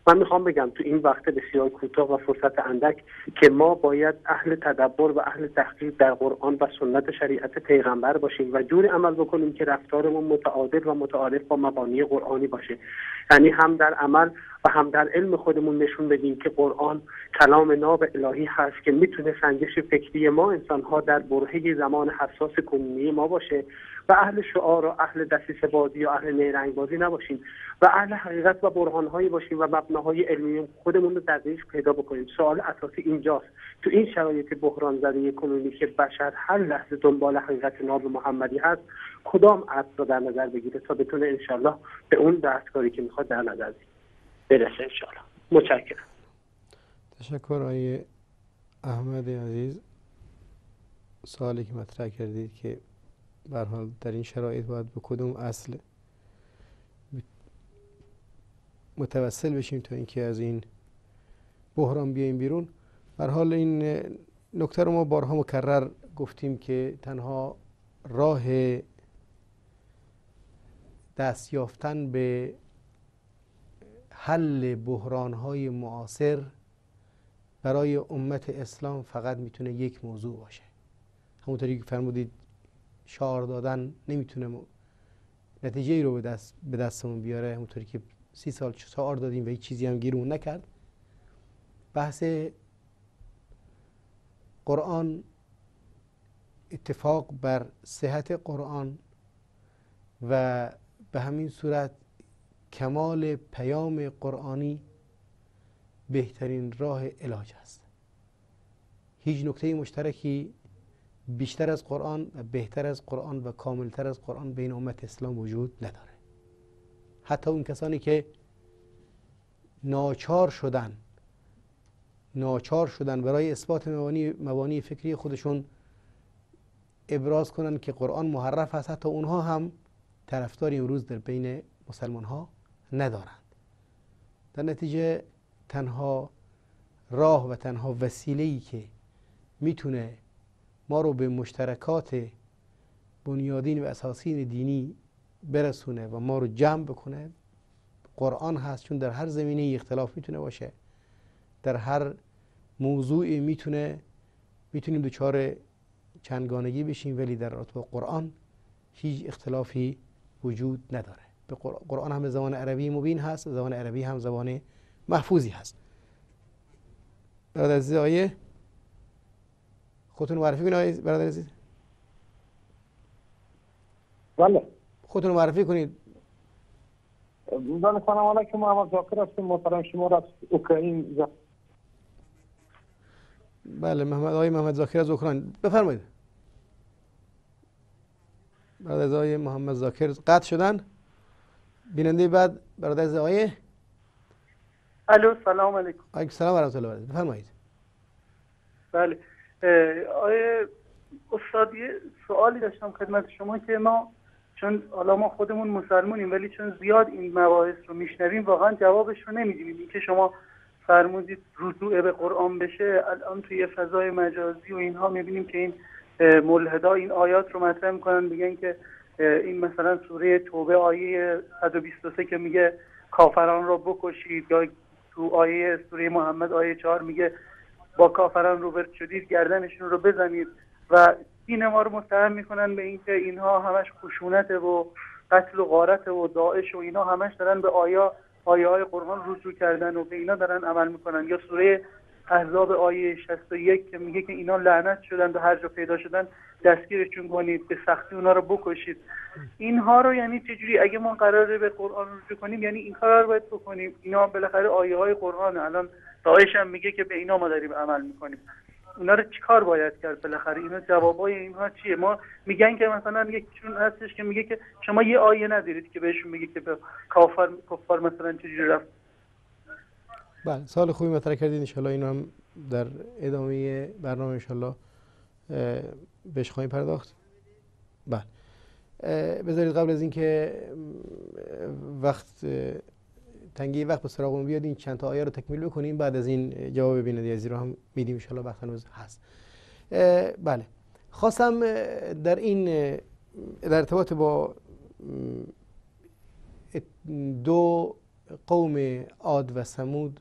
من میخوام بگم تو این وقت بسیار کوتاه و فرصت اندک که ما باید اهل تدبر و اهل تحقیق در قرآن و سنت شریعت پیغمبر باشیم و جوری عمل بکنیم که رفتارمون متعادل و متعارف با مبانی قرآنی باشه. یعنی هم در عمل و هم در علم خودمون نشون بدیم که قرآن کلام ناب الهی هست که میتونه سنجش فکری ما انسان‌ها در برهه زمان حساس کنونی ما باشه و اهل شعار و اهل دسیسه بازی و اهل نیرنگ بازی نباشیم و اهل حقیقت و برهان‌هایی باشیم و مبناهای علمی خودمون رو در ذهن پیدا بکنیم. سوال اساسی اینجاست، تو این شرایط بحران زده کنونی که بشر هر لحظه دنبال حقیقت ناب محمدی هست، کدام اصل رو در نظر بگیره تا بتونه انشالله به اون دستکاری که میخواد در نظر برسه انشالله. متشکرم. تشکر آقای احمد عزیز. سوالی که مطرح کردید که به هر حال در این شرایط باید به کدوم اصل متوسل بشیم تا اینکه از این بحران بیاییم بیرون. به هر حال این نکته رو ما بارها مکرر گفتیم که تنها راه دست یافتن به حل بحران‌های معاصر برای امت اسلام فقط میتونه یک موضوع باشه. همونطوری که فرمودید شعار دادن نمیتونه نتیجه ای رو به دست به دستمون بیاره، همونطوری که سی سال شعار دادیم و هیچ چیزی هم گیرمون نکرد. بحث قرآن، اتفاق بر صحت قرآن و به همین صورت کمال پیام قرآنی بهترین راه علاج است. هیچ نکته مشترکی بیشتر از قرآن و بهتر از قرآن و کاملتر از قرآن بین امت اسلام وجود نداره. حتی اون کسانی که ناچار شدن ناچار شدن برای اثبات مبانی مبانی فکری خودشون ابراز کنن که قرآن محرف است، حتی اونها هم طرفداری امروز در بین مسلمان ها ندارند. در نتیجه تنها راه و تنها وسیله‌ای که میتونه ما رو به مشترکات بنیادین و اساسی دینی برسونه و ما رو جمع بکنه قرآن هست، چون در هر زمینه اختلاف میتونه باشه، در هر موضوعی میتونه میتونیم دچار چندگانگی بشیم، ولی در رابطه با قرآن هیچ اختلافی وجود نداره. به قرآن هم به زبان عربی مبین هست، زبان عربی هم زبان محفوظی هست. برادر عزیز آیه خودتون معرفی کنید. آیه برادر عزیز بله خودتون معرفی کنید. بله سلام علیکم، محمد ذاکر هستم، محترم شما را از اوکراین. بله محمد آقای محمد ذاکر از اوکراین، بفرمایید. برادر آقای محمد ذاکر قطع شدن. بیننده بعد برادر آقای الو سلام علیکم. علیکم السلام و رحمت الله و برکاته، بفرمایید. بله آیه استاد یه سوالی داشتم خدمت شما که ما چون حالا ما خودمون مسلمونیم ولی چون زیاد این مباحث رو میشنویم واقعا جوابش رو نمیدونیم. این که شما فرمودید رجوع به قرآن بشه، الان توی فضای مجازی و اینها میبینیم که این ملحدا این آیات رو مطرح میکنن، میگن که این مثلا سوره توبه آیه صد و بیست و سه که میگه کافران رو بکشید، یا تو آیه سوره محمد آیه چهار میگه با کافران روبرو شدید گردنشون رو بزنید و دین ما رو متهم میکنن به اینکه اینها همش خشونت و قتل و غارت و داعش و اینا همش دارن به آیا آیه های قرآن رجوع کردن و به اینا دارن عمل میکنن. یا سوره احزاب آیه شصت و یک که میگه که اینا لعنت شدن و هر جا پیدا شدن دستگیرشون کنید، به سختی اونا رو بکشید. اینها رو یعنی چجوری اگه ما قراره به قرآن رجوع کنیم یعنی این کارا رو باید بکنیم؟ اینا بالاخره آیه های قرآن، الان داعش هم میگه که به اینا ما داریم عمل میکنیم. اونا رو چیکار باید کرد بالاخره؟ اینا جوابای اینها چیه؟ ما میگن که مثلا یکیشون هستش که میگه که شما یه آیه ندارید که بهشون میگه که به کافر کفار مثلا چجوری رفت. بله سوال خوبی مطرح کردید، ان شاء الله اینو هم در ادامه برنامه ان شاء الله بهش خواهیم پرداخت. بله بذارید قبل از اینکه وقت تنگی وقت به سراغمون بیاد این چند تا آیه رو تکمیل بکنیم، بعد از این جواب بیننده عزیز رو هم میدیم ان شاء الله، وقت هنوز هست. بله خواستم در این در ارتباط با دو قوم عاد و ثمود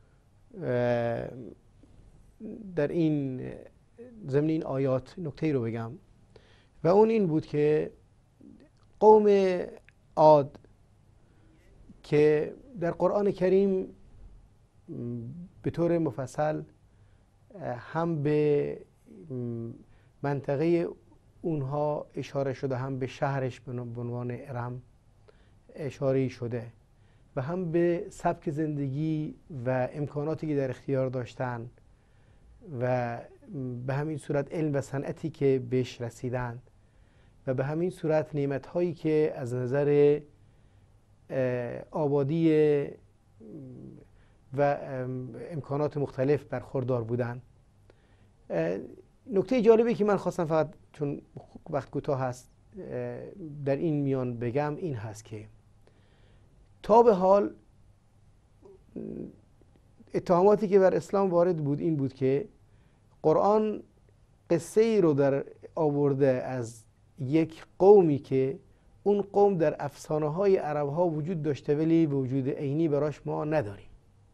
در این ضمن این آیات نکته رو بگم و اون این بود که قوم عاد که در قرآن کریم به طور مفصل هم به منطقه اونها اشاره شده، هم به شهرش به عنوان ارم اشاره شده و هم به سبک زندگی و امکاناتی که در اختیار داشتن و به همین صورت علم و صنعتی که بهش رسیدن و به همین صورت نعمت‌هایی که از نظر آبادی و امکانات مختلف برخوردار بودن. نکته جالبی که من خواستم فقط چون وقت کوتاه هست در این میان بگم این هست که تا به حال اتهاماتی که بر اسلام وارد بود این بود که قرآن قصه ای رو در آورده از یک قومی که اون قوم در افسانه های عرب ها وجود داشته ولی وجود عینی براش ما نداریم.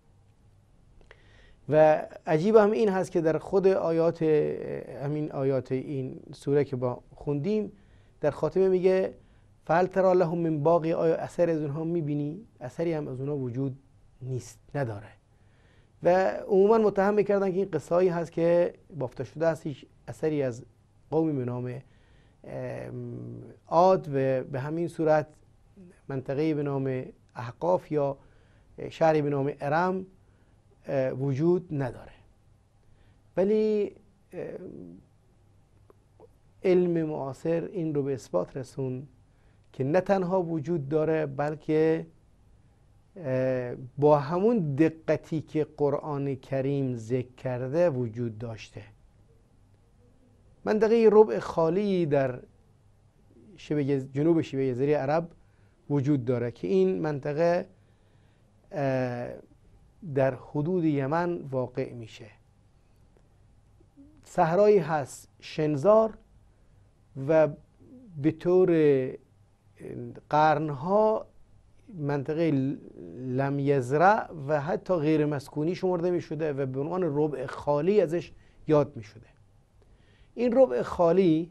و عجیب هم این هست که در خود آیات همین آیات این سوره که با خوندیم در خاتمه میگه فهل تری لهم من باقی، آیا اثر از اونها میبینی؟ اثری هم از اونها وجود نیست، نداره. و عموما متهم میکردن که این قصه هایی هست که بافته شده است، هیچ اثری از قومی به نام عاد و به همین صورت منطقه به نام احقاف یا شهری به نام ارم وجود نداره. ولی علم معاصر این رو به اثبات رسون که نه تنها وجود داره بلکه با همون دقتی که قرآن کریم ذکر کرده وجود داشته. منطقه ربع خالی در شبه جنوب شبه جزیره عرب وجود داره که این منطقه در حدود یمن واقع میشه. صحرایی هست شنزار و به طور قرنها منطقه لم یزرع و حتی غیر مسکونی شمرده می شده و به عنوان ربع خالی ازش یاد می شده. این ربع خالی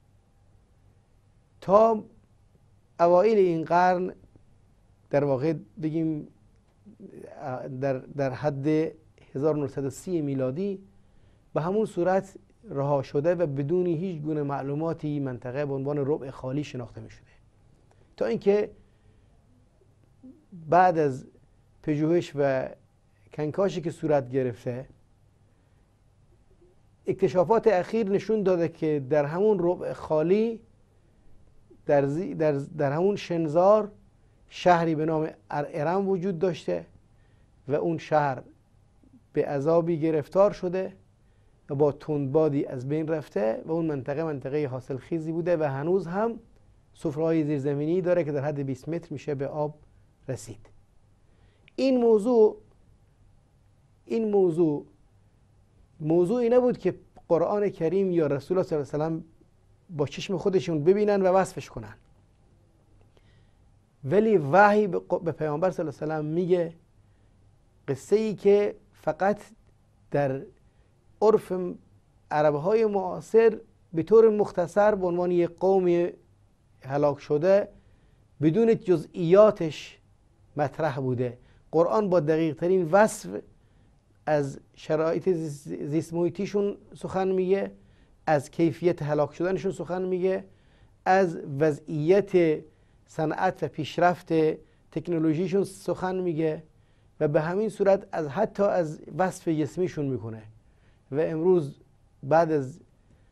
تا اوایل این قرن در واقع بگیم در, در حد هزار و نهصد و سی میلادی به همون صورت رها شده و بدون هیچ گونه معلوماتی منطقه به عنوان ربع خالی شناخته می شده تا اینکه بعد از پژوهش و کنکاشی که صورت گرفته اکتشافات اخیر نشون داده که در همون ربع خالی در, در, در همون شنزار شهری به نام ارم وجود داشته و اون شهر به عذابی گرفتار شده و با تندبادی از بین رفته و اون منطقه منطقه حاصل خیزی بوده و هنوز هم سفره‌های زیرزمینی داره که در حد بیست متر میشه به آب رسید. این موضوع این موضوع موضوعی نبود که قرآن کریم یا رسول الله صلی الله علیه و سلم با چشم خودشون ببینن و وصفش کنن، ولی وحی به پیامبر صلی الله علیه و سلم میگه قصه ای که فقط در عرف عربهای معاصر به طور مختصر به عنوان یک قوم هلاک شده بدون جزئیاتش مطرح بوده. قرآن با دقیق ترین وصف از شرایط زیست محیطیشون سخن میگه، از کیفیت هلاک شدنشون سخن میگه، از وضعیت صنعت و پیشرفت تکنولوژیشون سخن میگه و به همین صورت از حتی از وصف جسمیشون میکنه. و امروز بعد از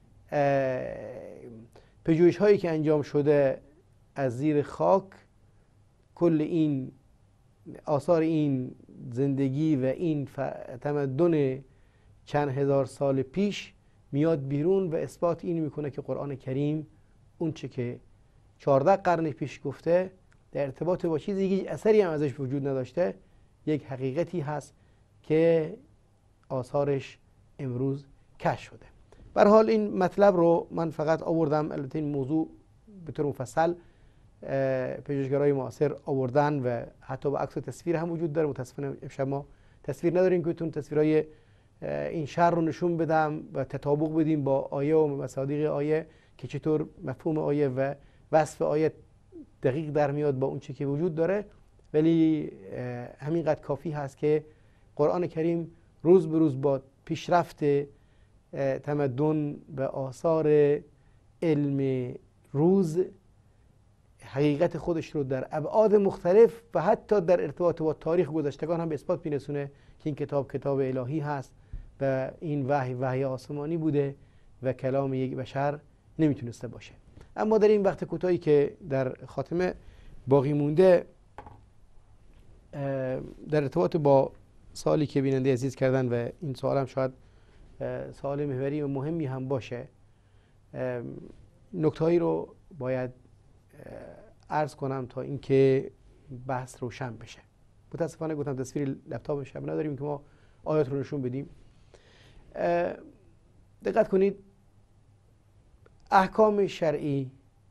پژوهش هایی که انجام شده از زیر خاک کل این آثار این زندگی و این تمدن چند هزار سال پیش میاد بیرون و اثبات این میکنه که قرآن کریم اون چه که چهارده قرن پیش گفته در ارتباط با چیزی که اثری هم ازش وجود نداشته یک حقیقتی هست که آثارش امروز کشف شده. به هر حال این مطلب رو من فقط آوردم، البته این موضوع به طور مفصل پژوهشگرای معاصر آوردن و حتی با عکس و تصویر هم وجود داره. متاسفانه امشب ما تصویر نداریم که بتون تصویرهای این شر رو نشون بدم و تطابق بدیم با آیه و مصادیق آیه که چطور مفهوم آیه و وصف آیه دقیق در میاد با اون چی که وجود داره. ولی همینقدر کافی هست که قرآن کریم روز به روز با پیشرفت تمدن و آثار علم روز حقیقت خودش رو در ابعاد مختلف و حتی در ارتباط با تاریخ گذشتگان هم به اثبات میرسونه که این کتاب کتاب الهی هست و این وحی وحی آسمانی بوده و کلام یک بشر نمیتونسته باشه. اما در این وقت کوتاهی که در خاتمه باقی مونده، در ارتباط با سوالی که بیننده عزیز کردن و این سوال هم شاید سوال محوری و مهمی هم باشه، نکتهایی رو باید عرض کنم تا اینکه بحث روشن بشه. متاسفانه گفتم تصویر لپتاپ شب نداریم که ما آیات رو نشون بدیم. دقت کنید، احکام شرعی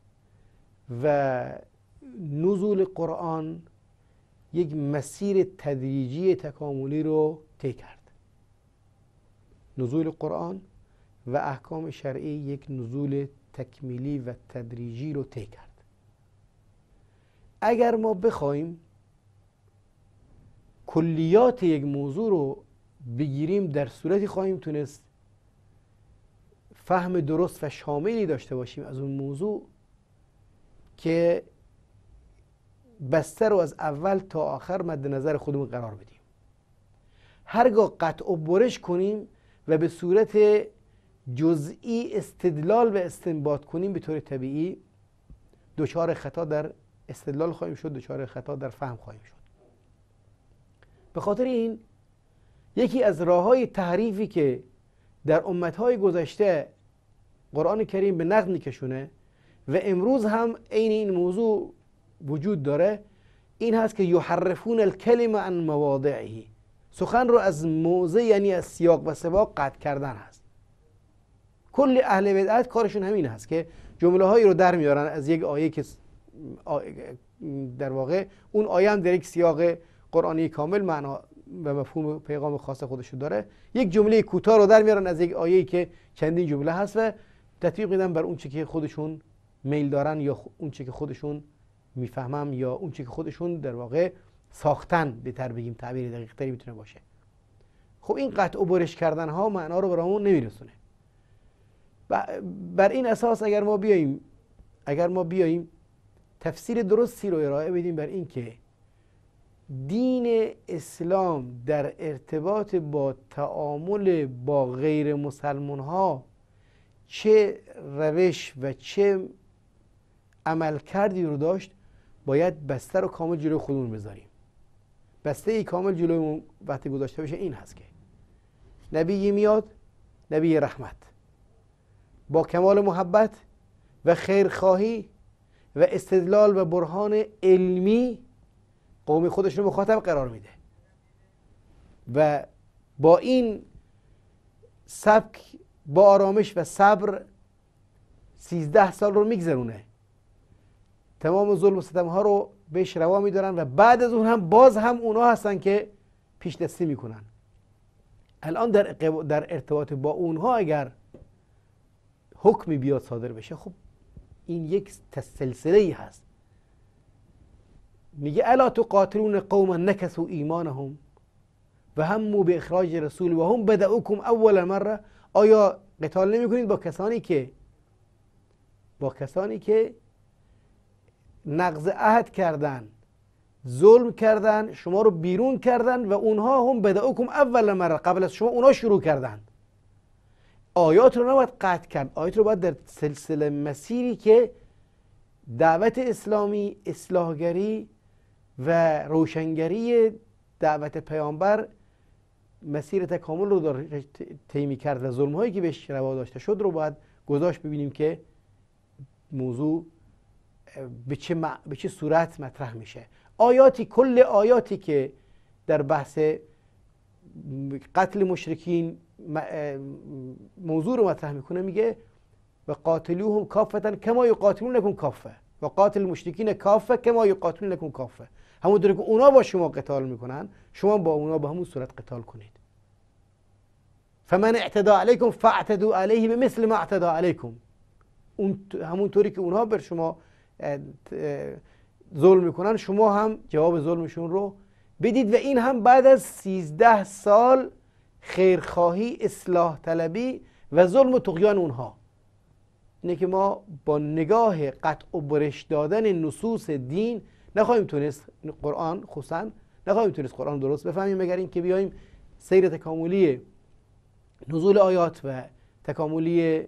و نزول قرآن یک مسیر تدریجی تکاملی رو طی کرد. نزول قرآن و احکام شرعی یک نزول تکمیلی و تدریجی رو طی کرد. اگر ما بخوایم کلیات یک موضوع رو بگیریم، در صورتی خواهیم تونست فهم درست و شاملی داشته باشیم از اون موضوع که بسته رو از اول تا آخر مد نظر خودمون قرار بدیم. هرگاه قطع و برش کنیم و به صورت جزئی استدلال و استنباط کنیم، به طور طبیعی دچار خطا در استدلال خواهیم شد، دچار خطا در فهم خواهیم شد. به خاطر این یکی از راه‌های تحریفی که در امت‌های گذشته قرآن کریم به نقد می‌کشونه و امروز هم عین این موضوع وجود داره، این هست که یحرفون الکلمه عن مواضعه، سخن رو از موضع یعنی از سیاق و سباق قطع کردن هست. کل اهل بدعت کارشون همین هست که جمله هایی رو در میارن از یک آیه که در واقع اون آیه هم در یک سیاق قرآنی کامل معنا و مفهوم پیغام خاص خودش رو داره، یک جمله کوتاه رو در میارن از یک آیه‌ای که چندین جمله هست و تطبیق میدن بر اون چیزی که خودشون میل دارن یا اون چیزی که خودشون میفهمن یا اون چیزی که خودشون در واقع ساختن، بهتر بگیم، تعبیر دقیق تری میتونه باشه. خب این قطع و برش کردن ها معنا رو برامون نمیرسونه. بر این اساس اگر ما بیاییم اگر ما بیاییم تفسیر درستی رو ارائه بدیم بر این که دین اسلام در ارتباط با تعامل با غیر مسلمان ها چه روش و چه عمل کردی رو داشت، باید بسته رو کامل جلوی خودمون بذاریم. بسته ای کامل جلوی وقتی گذاشته بشه این هست که نبی میاد، نبی رحمت، با کمال محبت و خیرخواهی و استدلال و برهان علمی قوم خودش رو مخاطب قرار میده و با این سبک با آرامش و صبر سیزده سال رو میگذرونه، تمام ظلم و ستم ها رو بهش روا میدارن و بعد از اون هم باز هم اونا هستن که پیش دستی میکنن. الان در در ارتباط با اونها اگر حکمی بیاد صادر بشه، خب این یک سلسله ای هست. میگه الا تقاتلون قوما نکثوا ایمانهم و هموا به اخراج رسول و هم بدؤکم اول مره. آیا قتال نمی کنید با کسانی که با کسانی که نقض عهد کردن، ظلم کردن، شما رو بیرون کردن و اونها هم بدؤکم اول مره، قبل از شما اونها شروع کردن. آیات رو نباید قطع کرد، آیات رو باید در سلسله مسیری که دعوت اسلامی، اصلاحگری و روشنگری دعوت پیامبر مسیر تکامل رو طی می‌کرد و ظلم‌هایی که بهش روا داشته شد رو باید گذاشت، ببینیم که موضوع به چه, مع... به چه صورت مطرح میشه. آیاتی کل آیاتی که در بحث قتل مشرکین موضوع رو مطرح میکنه، میگه و قاتلوهم کافتا کما یقاتلونکم کافه. و قاتل المشرکین کافه کما یقاتلونکم کافه. همونطوری که اونا با شما قتال میکنن شما با اونا به همون صورت قتال کنید. فمن اعتدى علیکم فاعتدوا علیه بمثل ما اعتدى علیکم. اون همونطوری که اونها بر شما ظلم میکنن شما هم جواب ظلمشون رو بدید. و این هم بعد از سیزده سال خیرخواهی، اصلاح طلبی و ظلم و طغیان اونها. اینه که ما با نگاه قطع و برش دادن نصوص دین نخواهیم تونست قرآن خصوصا نخواهیم تونست قرآن درست بفهمیم، مگر این که بیاییم سیر تکاملی نزول آیات و تکاملی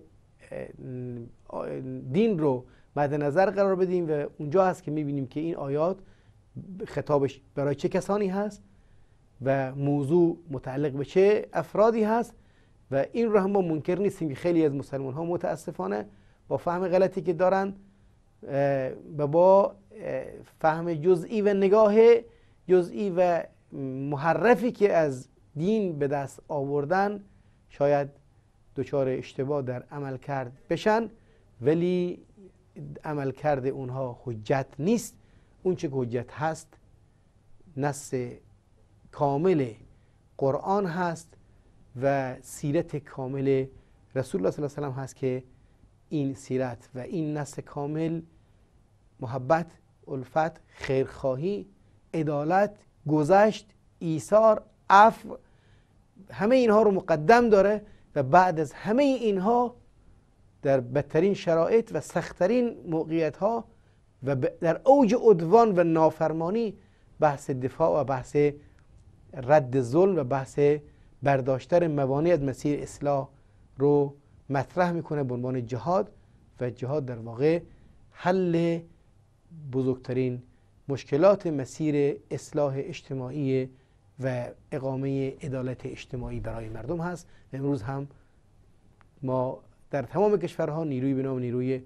دین رو مد نظر قرار بدیم. و اونجا هست که میبینیم که این آیات خطابش برای چه کسانی هست و موضوع متعلق به چه افرادی هست. و این رو هم ما منکر نیستیم که خیلی از مسلمان ها متاسفانه با فهم غلطی که دارن و با فهم جزئی و نگاه جزئی و محرفی که از دین به دست آوردن شاید دچار اشتباه در عمل کرد بشن، ولی عمل کرده اونها حجت نیست. اون چه که حجت هست نص کامل قرآن هست و سیرت کامل رسول الله صلی الله علیه و سلم هست که این سیرت و این نص کامل محبت، الفت، خیرخواهی، عدالت، گذشت، ایثار، عفو، همه اینها رو مقدم داره و بعد از همه اینها در بدترین شرایط و سختترین موقعیت ها و در اوج عدوان و نافرمانی بحث دفاع و بحث رد ظلم و بحث برداشتن موانع از مسیر اصلاح رو مطرح میکنه به عنوان جهاد. و جهاد در واقع حل بزرگترین مشکلات مسیر اصلاح اجتماعی و اقامه عدالت اجتماعی برای مردم هست. و امروز هم ما در تمام کشورها نیروی به نام نیروی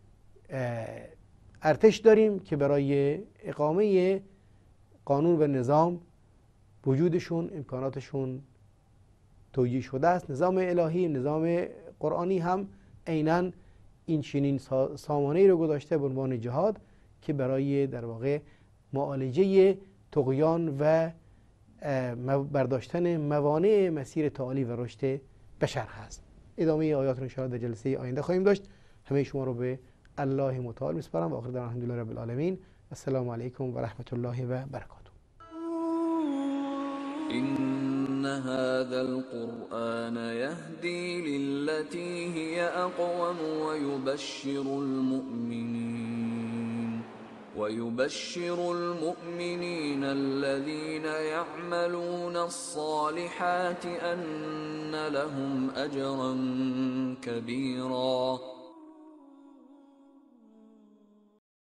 ارتش داریم که برای اقامه قانون و نظام وجودشون، امکاناتشون توجیه شده است. نظام الهی، نظام قرآنی هم عیناً این چنین سامانه‌ای رو گذاشته به عنوان جهاد که برای در واقع معالجه طغیان و برداشتن موانع مسیر تعالی و رشد بشر هست. ادامه آیات رو ان شاء الله در جلسه آینده خواهیم داشت. همه شما رو به الله متعال میسپارم و آخر دعوانا الحمدلله رب العالمین. السلام علیکم و رحمت الله و برکاته. إن هذا القرآن يهدي للتي هي أقوم ويبشر المؤمنين ويبشر المؤمنين الذين يعملون الصالحات أن لهم أجرا كبيرا